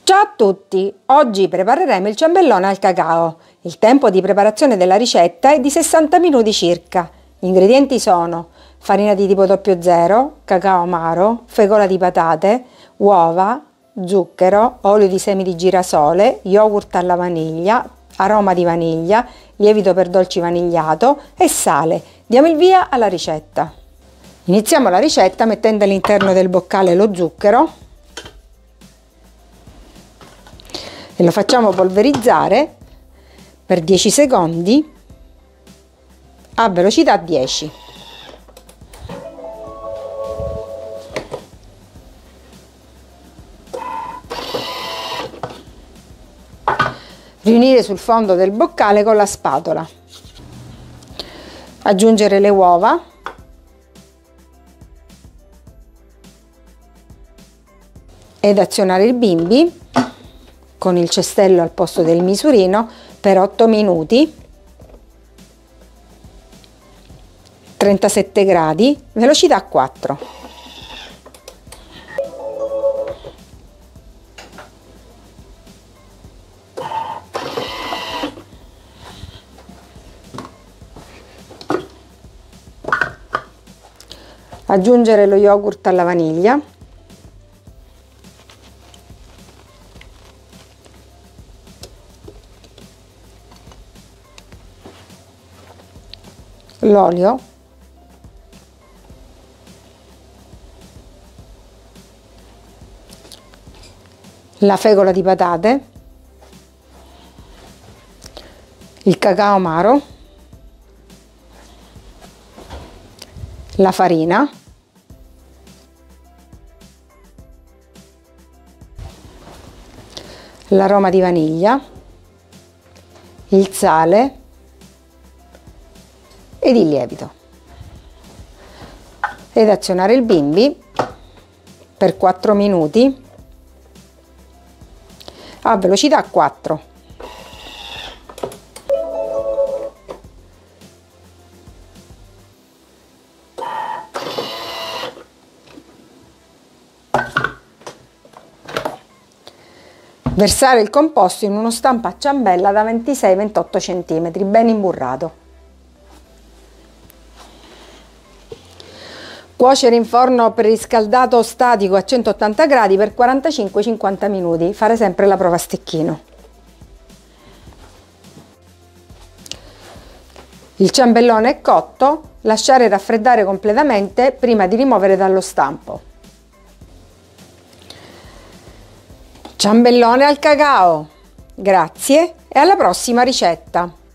Ciao a tutti! Oggi prepareremo il ciambellone al cacao. Il tempo di preparazione della ricetta è di 60 minuti circa. Gli ingredienti sono farina di tipo 00, cacao amaro, fecola di patate, uova, zucchero, olio di semi di girasole, yogurt alla vaniglia, aroma di vaniglia, lievito per dolci vanigliato e sale. Diamo il via alla ricetta. Iniziamo la ricetta mettendo all'interno del boccale lo zucchero e lo facciamo polverizzare per 10 secondi a velocità 10. Riunire sul fondo del boccale con la spatola. Aggiungere le uova. Ed azionare il bimbi con il cestello al posto del misurino per 8 minuti, 37 gradi, velocità 4. Aggiungere lo yogurt alla vaniglia. L'olio, la fecola di patate, il cacao amaro, la farina, l'aroma di vaniglia, il sale ed il lievito, ed azionare il bimbi per 4 minuti a velocità 4. Versare il composto in uno stampo a ciambella da 26-28 cm, ben imburrato. Cuocere in forno preriscaldato statico a 180 gradi per 45-50 minuti. Fare sempre la prova a stecchino. Il ciambellone è cotto, lasciare raffreddare completamente prima di rimuovere dallo stampo. Ciambellone al cacao. Grazie e alla prossima ricetta!